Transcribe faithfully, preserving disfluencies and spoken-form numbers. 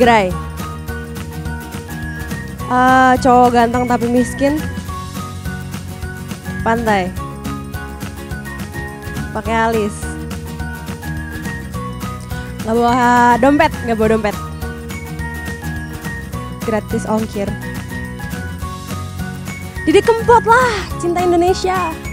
Gerai. Uh, cowok ganteng tapi miskin. Pantai. Pakai alis. Gak bawa dompet, gak bawa dompet. Gratis ongkir. Didi Kempot lah, cinta Indonesia.